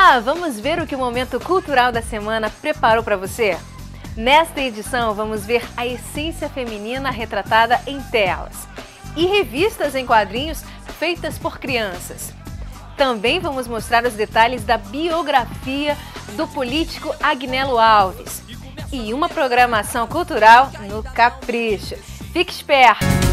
lá, vamos ver o que o Momento Cultural da Semana preparou para você? Nesta edição, vamos ver a essência feminina retratada em telas e revistas em quadrinhos feitas por crianças. Também vamos mostrar os detalhes da biografia do político Agnello Alves e uma programação cultural no Capricho. Fique esperto!